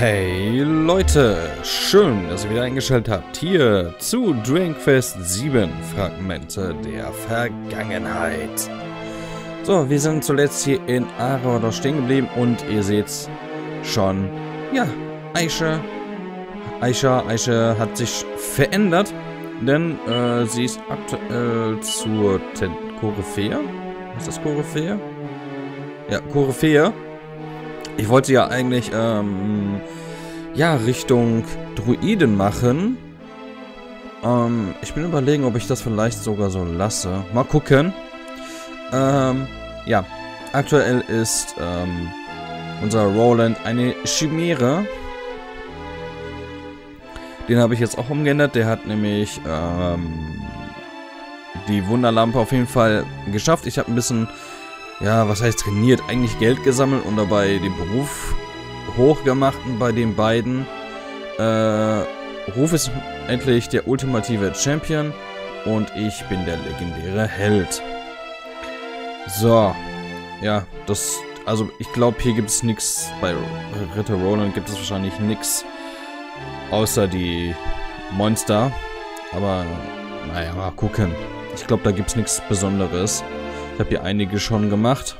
Hey Leute, schön, dass ihr wieder eingeschaltet habt hier zu Dragon Quest 7 Fragmente der Vergangenheit. So, wir sind zuletzt hier in Arador stehen geblieben und ihr seht's schon, ja, Aisha hat sich verändert, denn sie ist aktuell zur Koryphäe. Ist das Koryphäe? Ja, Koryphäe. Ich wollte ja eigentlich, ja, Richtung Druiden machen. Ich bin überlegen, ob ich das vielleicht sogar so lasse. Mal gucken. Ja, aktuell ist, unser Roland eine Chimäre. Den habe ich jetzt auch umgeändert. Der hat nämlich, die Wunderlampe auf jeden Fall geschafft. Ich habe ein bisschen... ja, was heißt trainiert? Eigentlich Geld gesammelt und dabei den Beruf hochgemacht bei den beiden. Ruf ist endlich der ultimative Champion und ich bin der legendäre Held. So, ja, also ich glaube, hier gibt es nichts, bei Ritter Roland gibt es wahrscheinlich nichts, außer die Monster. Aber, naja, mal gucken. Ich glaube, da gibt es nichts Besonderes. Ich habe hier einige schon gemacht.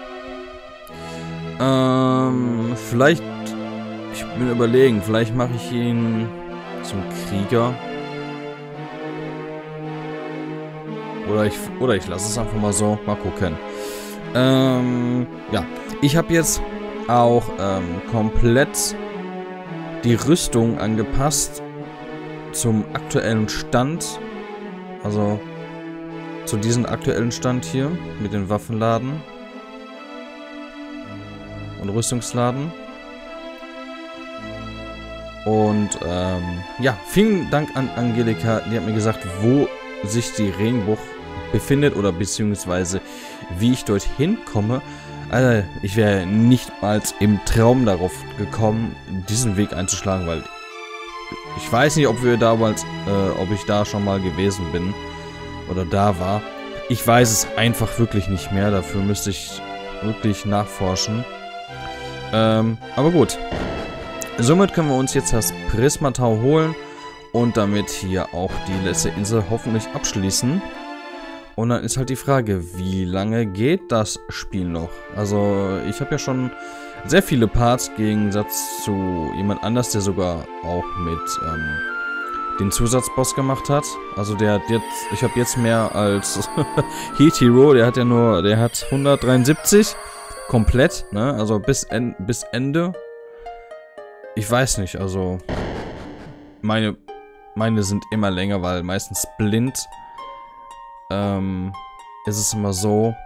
Vielleicht, ich bin überlegen, vielleicht mache ich ihn zum Krieger. Oder ich lasse es einfach mal so. Mal gucken. Ja, ich habe jetzt auch komplett die Rüstung angepasst zum aktuellen Stand. Also zu diesem aktuellen Stand hier mit den Waffenladen und Rüstungsladen. Und ja, vielen Dank an Angelika, die hat mir gesagt, wo sich die Regenbuch befindet oder beziehungsweise wie ich dorthin komme. Also ich wäre nicht mal im Traum darauf gekommen, diesen Weg einzuschlagen, weil ich weiß nicht, ob ich da schon mal gewesen bin. Oder da war. Ich weiß es einfach wirklich nicht mehr. Dafür müsste ich wirklich nachforschen. Aber gut. Somit können wir uns jetzt das Prismatau holen. Und damit hier auch die letzte Insel hoffentlich abschließen. Und dann ist halt die Frage, wie lange geht das Spiel noch? Also ich habe ja schon sehr viele Parts im Gegensatz zu jemand anders, der sogar auch mit... den Zusatzboss gemacht hat. Also der hat jetzt, ich habe jetzt mehr als Heat Hero, der hat 173 komplett, ne? Also bis Ende. Ich weiß nicht, also meine sind immer länger, weil meistens blind ist es immer so,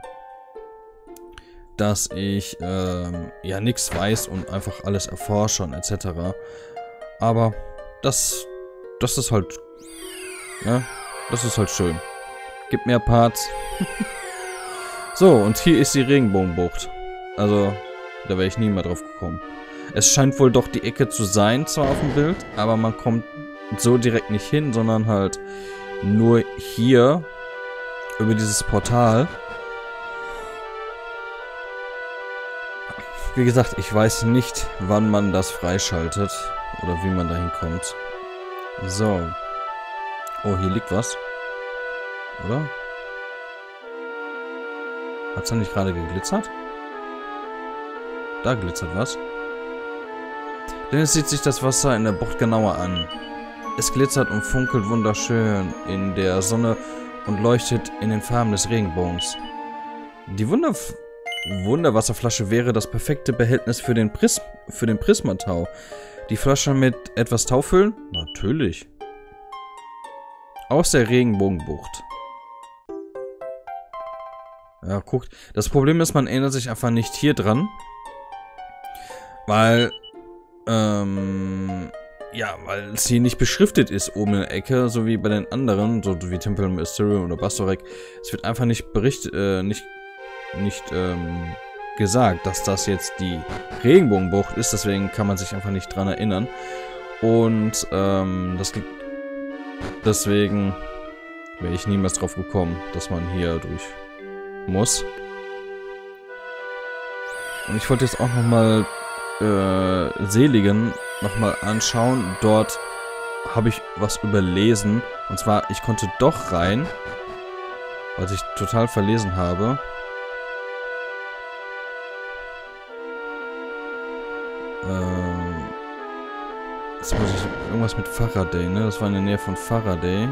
dass ich ja nichts weiß und einfach alles erforsche und etc. Aber das ist halt, ja, das ist halt schön. Gibt mehr Parts. So, und hier ist die Regenbogenbucht. Also, da wäre ich nie mehr drauf gekommen. Es scheint wohl doch die Ecke zu sein, zwar auf dem Bild, aber man kommt so direkt nicht hin, sondern halt nur hier über dieses Portal. Wie gesagt, ich weiß nicht, wann man das freischaltet oder wie man dahin kommt. So. Oh, hier liegt was. Oder? Hat's da nicht gerade geglitzert? Da glitzert was. Dennis sieht sich das Wasser in der Bucht genauer an. Es glitzert und funkelt wunderschön in der Sonne und leuchtet in den Farben des Regenbogens. Die Wunderwasserflasche wäre das perfekte Behältnis für den Prismatau. Die Flasche mit etwas Tau füllen? Natürlich. Aus der Regenbogenbucht. Ja, guckt. Das Problem ist, man erinnert sich einfach nicht hier dran. Weil, ja, weil es hier nicht beschriftet ist oben in der Ecke, so wie bei den anderen, so wie Temple Mysterium oder Bastorek. Es wird einfach nicht gesagt, dass das jetzt die Regenbogenbucht ist, deswegen kann man sich einfach nicht dran erinnern. Und deswegen wäre ich niemals drauf gekommen, dass man hier durch muss. Und ich wollte jetzt auch nochmal Seligen nochmal anschauen. Dort habe ich was überlesen. Und zwar, ich konnte doch rein, was ich total verlesen habe. Jetzt muss ich irgendwas mit Faraday, ne? Das war in der Nähe von Faraday.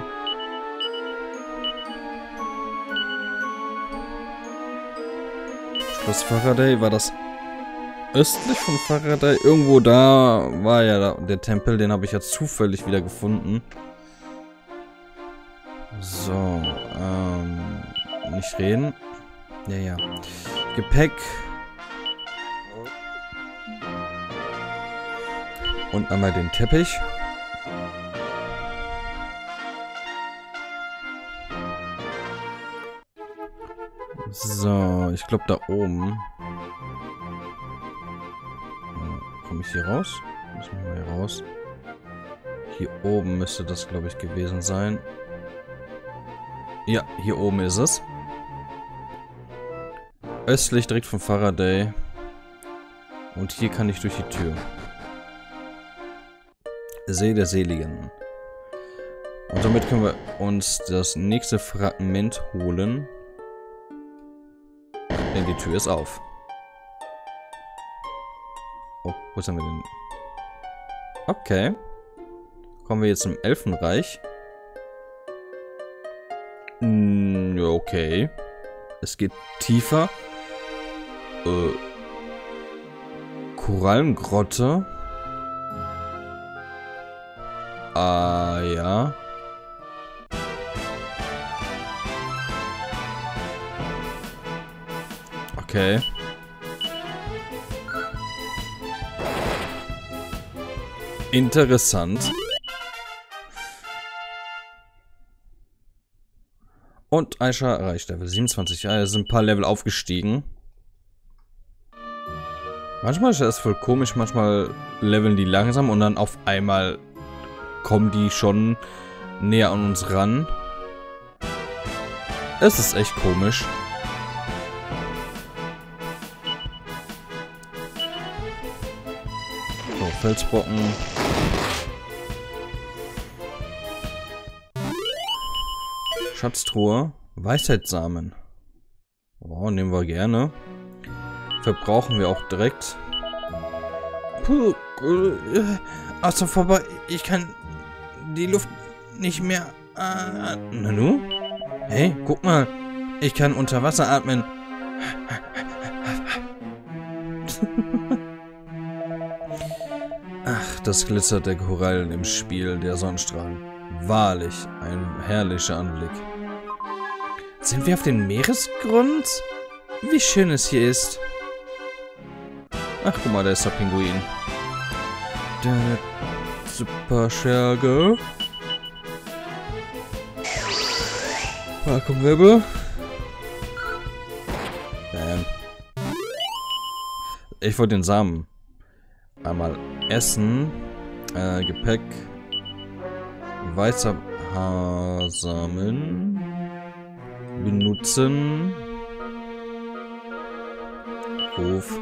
Schloss Faraday, war das östlich von Faraday? Irgendwo da war ja der Tempel, den habe ich jetzt zufällig wieder gefunden. So, nicht reden. Ja. Gepäck. Und einmal den Teppich. So, ich glaube da oben. Komme ich hier raus? Müssen wir mal hier raus. Hier oben müsste das, glaube ich, gewesen sein. Ja, hier oben ist es. Östlich direkt von Faraday. Und hier kann ich durch die Tür. See der Seligen. Und damit können wir uns das nächste Fragment holen. Denn die Tür ist auf. Oh, wo sind wir denn? Okay. Kommen wir jetzt zum Elfenreich. Ja, okay. Es geht tiefer. Korallengrotte. Ah, ja. Okay. Interessant. Und Aisha erreicht Level 27. Ja, es sind ein paar Level aufgestiegen. Manchmal ist das voll komisch, manchmal leveln die langsam und dann auf einmal kommen die schon näher an uns ran. Es ist echt komisch. So, Felsbrocken. Schatztruhe. Weisheitssamen. Oh, nehmen wir gerne. Verbrauchen wir auch direkt. Puh, außer vorbei. Ich kann die Luft nicht mehr. Nanu? Hey, guck mal. Ich kann unter Wasser atmen. Ach, das glitzert der Korallen im Spiel der Sonnenstrahlen. Wahrlich, ein herrlicher Anblick. Sind wir auf dem Meeresgrund? Wie schön es hier ist. Ach, guck mal, da ist der Pinguin. Der Super Scherge. Vakuumwirbel. Ich wollte den Samen einmal essen. Gepäck. Weißer Haarsamen. Benutzen. Hof.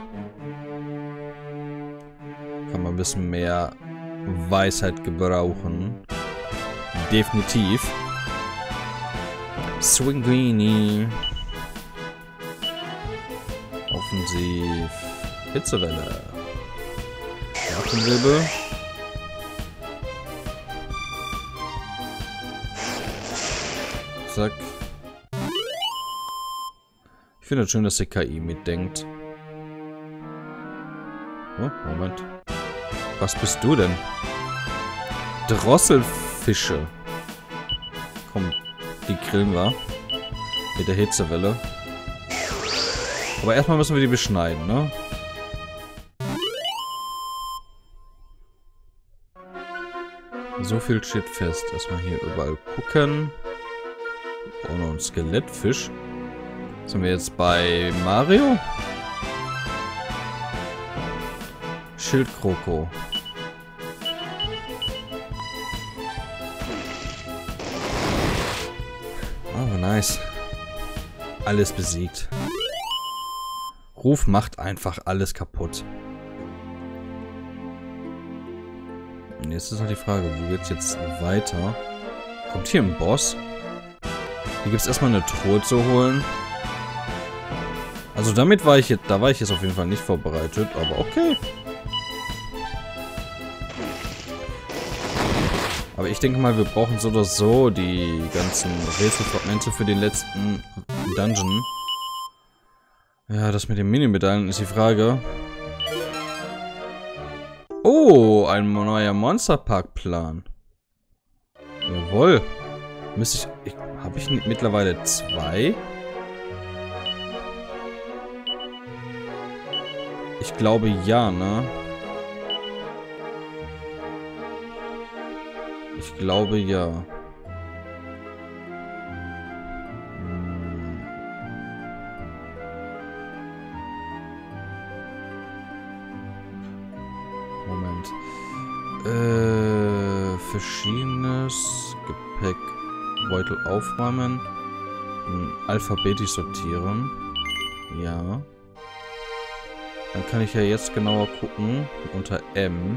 Kann man ein bisschen mehr Weisheit gebrauchen. Definitiv. Swinguini. Offensiv. Hitzewelle. Atemwirbel. Zack. Ich finde es schön, dass die KI mitdenkt. Oh, Moment. Was bist du denn? Drosselfische. Komm, die grillen wir. Mit der Hitzewelle. Aber erstmal müssen wir die beschneiden, ne? So viel steht fest. Erstmal hier überall gucken. Oh, noch ein Skelettfisch. Sind wir jetzt bei Mario? Schildkroko. Oh, nice. Alles besiegt. Ruf macht einfach alles kaputt. Und jetzt ist halt die Frage, wo geht's jetzt weiter? Kommt hier ein Boss? Hier gibt es erstmal eine Truhe zu holen. Also damit war ich jetzt, da war ich jetzt auf jeden Fall nicht vorbereitet, aber okay. Aber ich denke mal, wir brauchen so oder so die ganzen Rätselfragmente für den letzten Dungeon. Ja, das mit den Mini-Medaillen ist die Frage. Oh, ein neuer Monsterpark-Plan. Jawohl. Müsste ich... Habe ich mittlerweile 2? Ich glaube ja, ne? Ich glaube ja. Moment. Verschiedenes Gepäck. Beutel aufräumen. Alphabetisch sortieren. Ja. Dann kann ich ja jetzt genauer gucken. Unter M.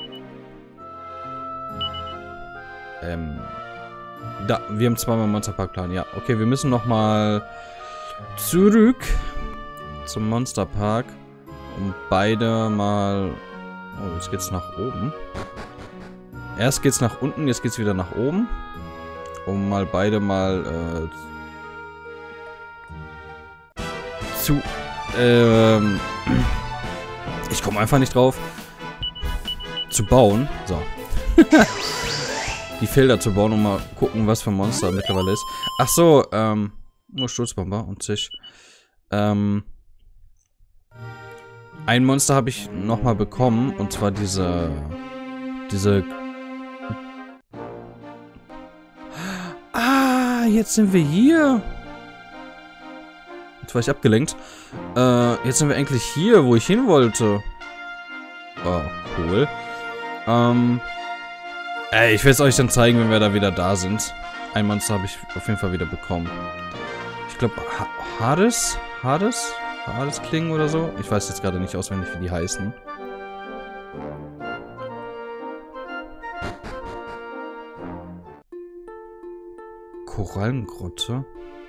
Da, wir haben zweimal Monsterpark-Plan. Ja, okay, wir müssen nochmal zurück zum Monsterpark. Um beide mal... Oh, jetzt geht's nach oben. Erst geht's nach unten, jetzt geht's wieder nach oben. Um mal beide mal ich komme einfach nicht drauf. Zu bauen. So. Die Felder zu bauen und mal gucken, was für ein Monster mittlerweile ist. Ach so, nur Sturzbomber und sich. Ein Monster habe ich nochmal bekommen, und zwar diese... Ah, jetzt sind wir hier. Jetzt war ich abgelenkt. Jetzt sind wir eigentlich hier, wo ich hin wollte. Oh, cool. Ich werde es euch dann zeigen, wenn wir da wieder da sind. Ein Monster habe ich auf jeden Fall wieder bekommen. Ich glaube, Hades klingen oder so. Ich weiß jetzt gerade nicht auswendig, wie die heißen. Korallengrotte.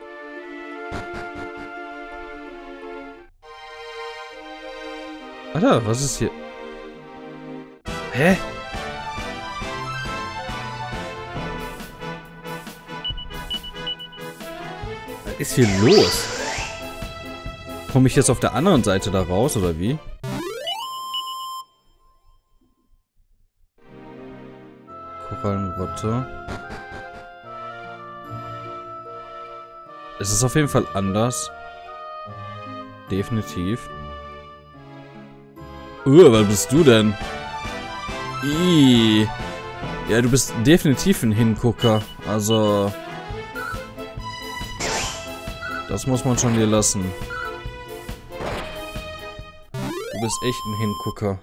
Alter, was ist hier? Hä? Was ist hier los? Komme ich jetzt auf der anderen Seite da raus, oder wie? Korallengrotte. Es ist auf jeden Fall anders. Definitiv. Was bist du denn? Ih. Ja, du bist definitiv ein Hingucker. Also... Das muss man schon dir lassen. Du bist echt ein Hingucker.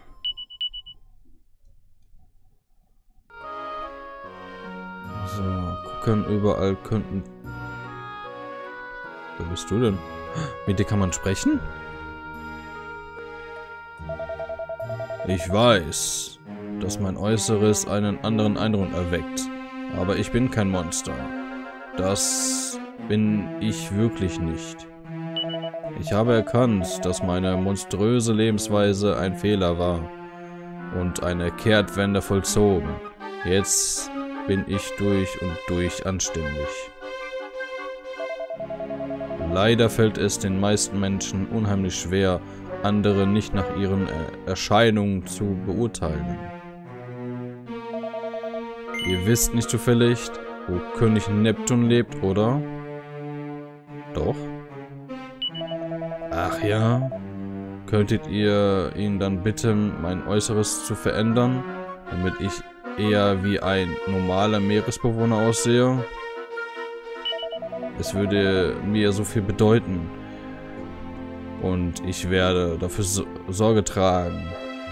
So, gucken, überall könnten... Wer bist du denn? Mit dir kann man sprechen? Ich weiß, dass mein Äußeres einen anderen Eindruck erweckt. Aber ich bin kein Monster. Das bin ich wirklich nicht. Ich habe erkannt, dass meine monströse Lebensweise ein Fehler war und eine Kehrtwende vollzogen. Jetzt bin ich durch und durch anständig. Leider fällt es den meisten Menschen unheimlich schwer, andere nicht nach ihren Erscheinungen zu beurteilen. Ihr wisst nicht zufällig, wo König Neptun lebt, oder? Doch? Ach ja? Könntet ihr ihn dann bitten, mein Äußeres zu verändern, damit ich eher wie ein normaler Meeresbewohner aussehe? Es würde mir so viel bedeuten. Und ich werde dafür Sorge tragen,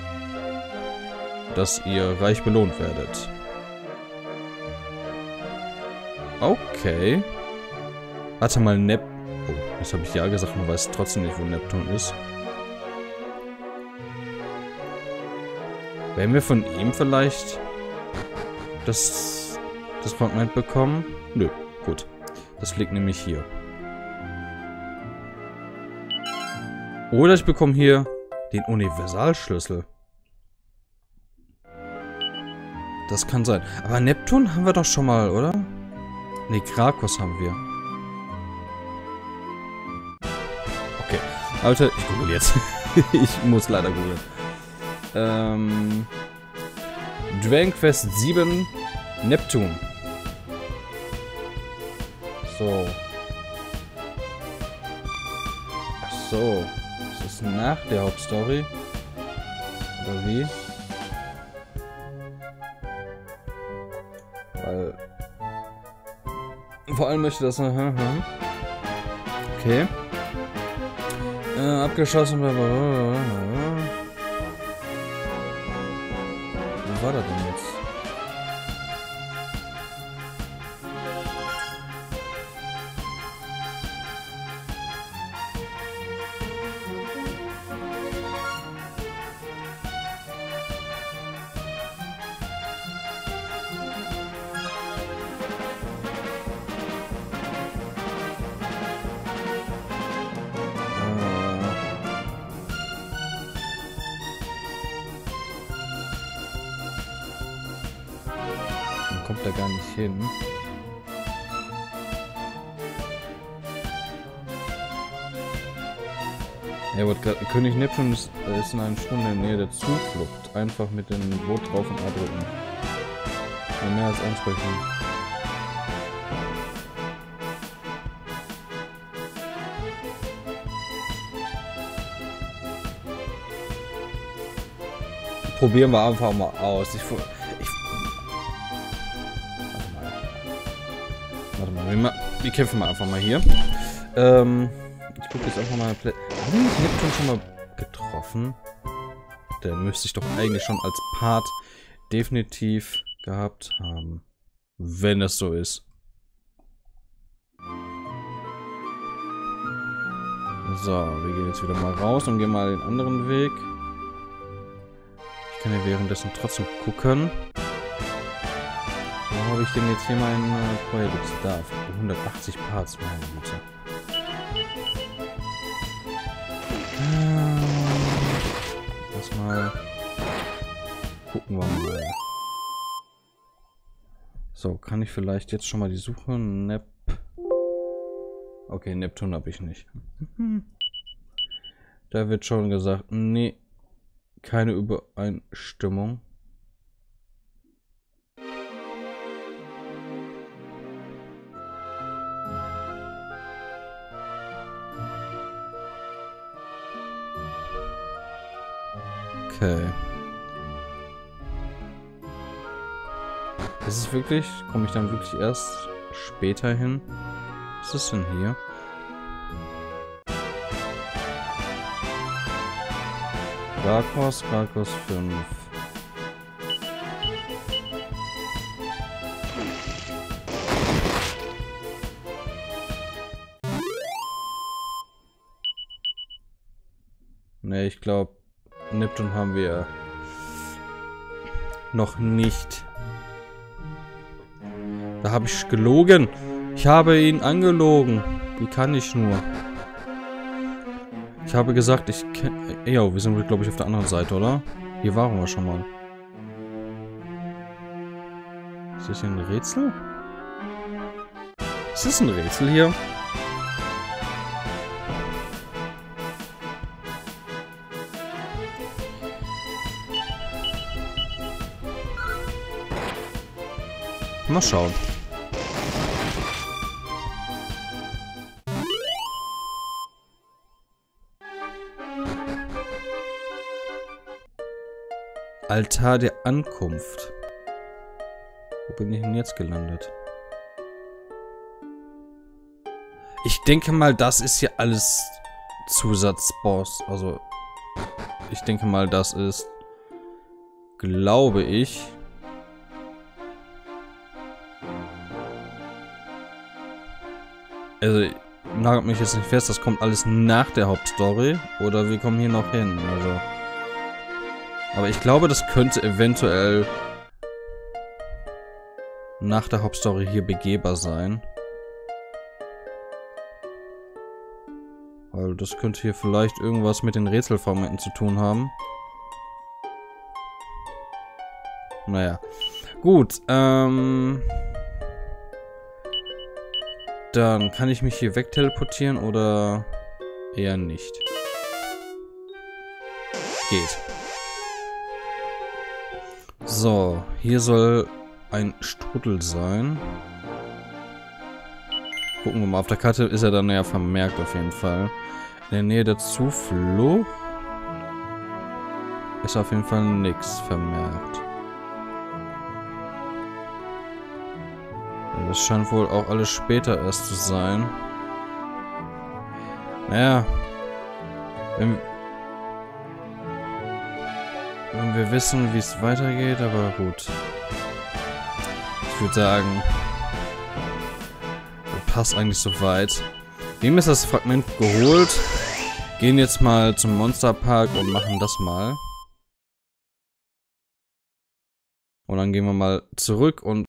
dass ihr reich belohnt werdet. Okay. Warte mal, Oh, jetzt habe ich ja gesagt, man weiß trotzdem nicht, wo Neptun ist. Werden wir von ihm vielleicht das Fragment bekommen? Nö, gut. Das liegt nämlich hier. Oder ich bekomme hier den Universalschlüssel. Das kann sein. Aber Neptun haben wir doch schon mal, oder? Ne, Krakos haben wir. Okay. Leute, ich google jetzt. Ich muss leider googeln. Dragon Quest 7 Neptun. So. Ach so. Ist das nach der Hauptstory? Oder wie? Weil... Vor allem möchte das... Okay. Abgeschossen... Wo war das denn jetzt? Kommt da gar nicht hin. Ja, König Neptun ist in einer Stunde in der Nähe der Zuflucht. Einfach mit dem Boot drauf und A drücken. Und mehr als ansprechen. Probieren wir einfach mal aus. Warte mal, wir kämpfen mal einfach mal hier. Ich gucke jetzt einfach mal... Haben wir nicht Neptun schon mal getroffen? Der müsste ich doch eigentlich schon als Part definitiv gehabt haben. Wenn es so ist. So, wir gehen jetzt wieder mal raus und gehen mal den anderen Weg. Ich kann ja währenddessen trotzdem gucken. Wo habe ich denn jetzt hier mein Projekt da? 180 Parts, meine Güte. Lass mal gucken wir mal. So, kann ich vielleicht jetzt schon mal die Suche? Okay, Neptun habe ich nicht. Da wird schon gesagt, nee, keine Übereinstimmung. Okay. Ist es wirklich? Komme ich dann wirklich erst später hin? Was ist denn hier? Krakos 5. Ne, ich glaube, Neptun haben wir noch nicht. Da habe ich gelogen. Ich habe ihn angelogen. Wie kann ich nur? Ich habe gesagt, ich kenne... Ja, wir sind, glaube ich, auf der anderen Seite, oder? Hier waren wir schon mal. Ist das hier ein Rätsel? Ist das ein Rätsel hier? Mal schauen. Altar der Ankunft. Wo bin ich denn jetzt gelandet? Ich denke mal, das ist hier alles Zusatzboss. Also, ich denke mal, das ist, glaube ich, also, nagelt mich jetzt nicht fest, das kommt alles nach der Hauptstory. Oder wir kommen hier noch hin, also. Aber ich glaube, das könnte eventuell nach der Hauptstory hier begehbar sein. Weil das könnte hier vielleicht irgendwas mit den Rätselfragmenten zu tun haben. Naja. Gut, dann kann ich mich hier wegteleportieren oder eher nicht. Geht. So, hier soll ein Strudel sein. Gucken wir mal, auf der Karte ist er dann ja vermerkt auf jeden Fall. In der Nähe der Zuflucht ist auf jeden Fall nichts vermerkt. Ja, das scheint wohl auch alles später erst zu sein. Naja, wenn wir wissen, wie es weitergeht, aber gut. Ich würde sagen, das passt eigentlich soweit. Wir haben jetzt das Fragment geholt. Gehen jetzt mal zum Monsterpark und machen das mal. Und dann gehen wir mal zurück und